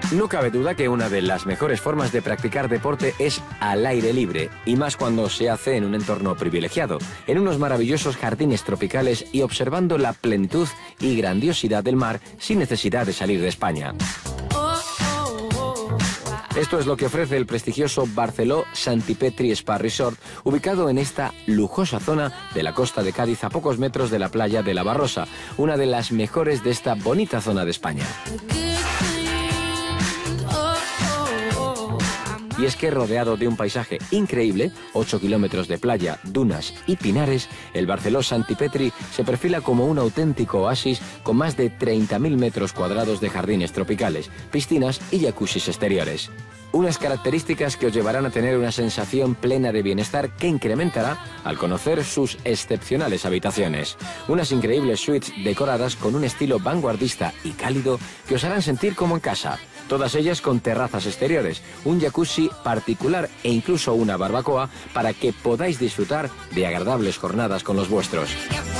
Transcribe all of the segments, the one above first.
No cabe duda que una de las mejores formas de practicar deporte es al aire libre, y más cuando se hace en un entorno privilegiado, en unos maravillosos jardines tropicales y observando la plenitud y grandiosidad del mar sin necesidad de salir de España. Esto es lo que ofrece el prestigioso Barceló Santipetri Spa Resort, ubicado en esta lujosa zona de la costa de Cádiz a pocos metros de la playa de La Barrosa, una de las mejores de esta bonita zona de España. Y es que rodeado de un paisaje increíble, 8 kilómetros de playa, dunas y pinares, el Barceló Santipetri se perfila como un auténtico oasis con más de 30.000 metros cuadrados de jardines tropicales, piscinas y jacuzzis exteriores. Unas características que os llevarán a tener una sensación plena de bienestar que incrementará al conocer sus excepcionales habitaciones. Unas increíbles suites decoradas con un estilo vanguardista y cálido que os harán sentir como en casa. Todas ellas con terrazas exteriores, un jacuzzi particular e incluso una barbacoa para que podáis disfrutar de agradables jornadas con los vuestros.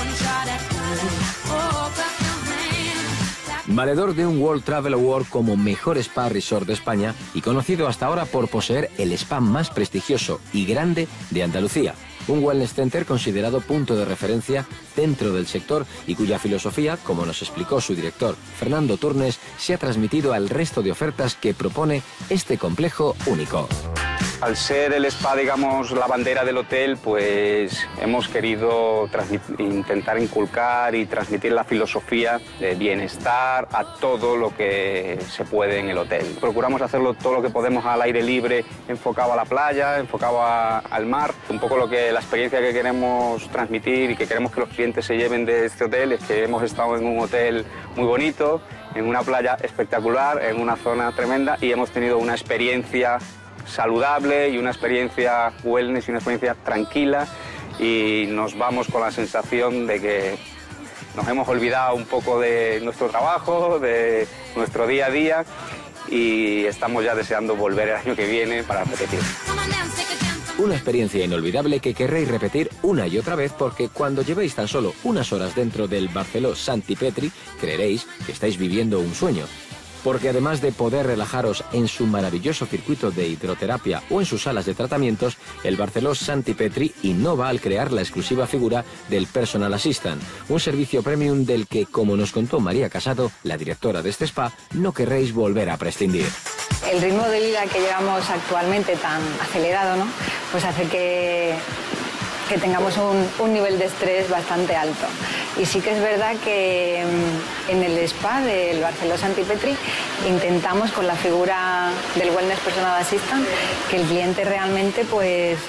Valedor de un World Travel Award como mejor spa resort de España y conocido hasta ahora por poseer el spa más prestigioso y grande de Andalucía. Un wellness center considerado punto de referencia dentro del sector y cuya filosofía, como nos explicó su director, Fernando Turnes, se ha transmitido al resto de ofertas que propone este complejo único. Al ser el spa, digamos, la bandera del hotel, pues hemos querido intentar inculcar y transmitir la filosofía de bienestar a todo lo que se puede en el hotel. Procuramos hacerlo todo lo que podemos al aire libre, enfocado a la playa, enfocado al mar. Un poco la experiencia que queremos transmitir y que queremos que los clientes se lleven de este hotel es que hemos estado en un hotel muy bonito, en una playa espectacular, en una zona tremenda y hemos tenido una experiencia saludable y una experiencia wellness y una experiencia tranquila y nos vamos con la sensación de que nos hemos olvidado un poco de nuestro trabajo, de nuestro día a día y estamos ya deseando volver el año que viene para repetir. Una experiencia inolvidable que querréis repetir una y otra vez porque cuando llevéis tan solo unas horas dentro del Barceló Santipetri creeréis que estáis viviendo un sueño. Porque además de poder relajaros en su maravilloso circuito de hidroterapia o en sus salas de tratamientos, el Barceló Santipetri innova al crear la exclusiva figura del Personal Assistant, un servicio premium del que, como nos contó María Casado, la directora de este spa, no querréis volver a prescindir. El ritmo de vida que llevamos actualmente tan acelerado, ¿no? Pues hace que tengamos un nivel de estrés bastante alto. Y sí que es verdad que en el spa del Barceló Santipetri intentamos con la figura del Wellness Personal Assistant que el cliente realmente pues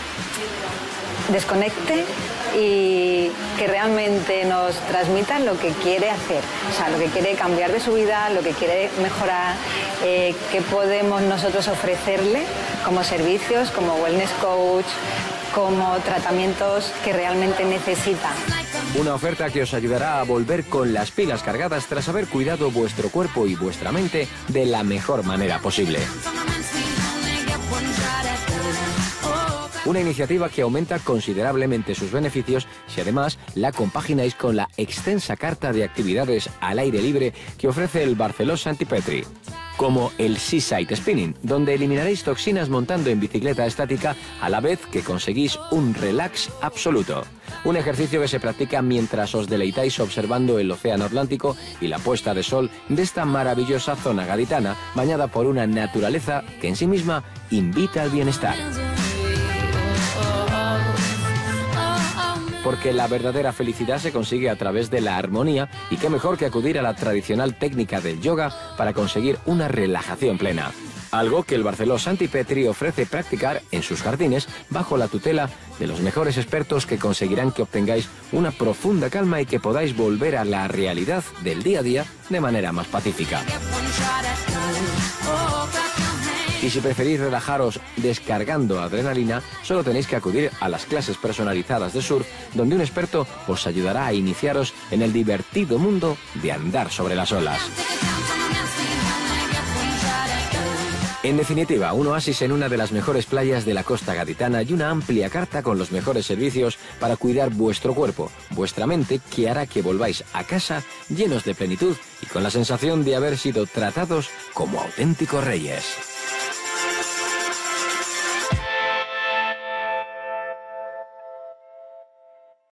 desconecte y que realmente nos transmita lo que quiere hacer, o sea, lo que quiere cambiar de su vida, lo que quiere mejorar, qué podemos nosotros ofrecerle como servicios, como wellness coach, como tratamientos que realmente necesita. Una oferta que os ayudará a volver con las pilas cargadas tras haber cuidado vuestro cuerpo y vuestra mente de la mejor manera posible. Una iniciativa que aumenta considerablemente sus beneficios si además la compagináis con la extensa carta de actividades al aire libre que ofrece el Barceló Santipetri. Como el Seaside Spinning, donde eliminaréis toxinas montando en bicicleta estática a la vez que conseguís un relax absoluto. Un ejercicio que se practica mientras os deleitáis observando el océano Atlántico y la puesta de sol de esta maravillosa zona gaditana, bañada por una naturaleza que en sí misma invita al bienestar. Porque la verdadera felicidad se consigue a través de la armonía y qué mejor que acudir a la tradicional técnica del yoga para conseguir una relajación plena. Algo que el Barceló Santipetri ofrece practicar en sus jardines bajo la tutela de los mejores expertos que conseguirán que obtengáis una profunda calma y que podáis volver a la realidad del día a día de manera más pacífica. Y si preferís relajaros descargando adrenalina, solo tenéis que acudir a las clases personalizadas de surf, donde un experto os ayudará a iniciaros en el divertido mundo de andar sobre las olas. En definitiva, un oasis en una de las mejores playas de la costa gaditana y una amplia carta con los mejores servicios para cuidar vuestro cuerpo, vuestra mente, que hará que volváis a casa llenos de plenitud y con la sensación de haber sido tratados como auténticos reyes.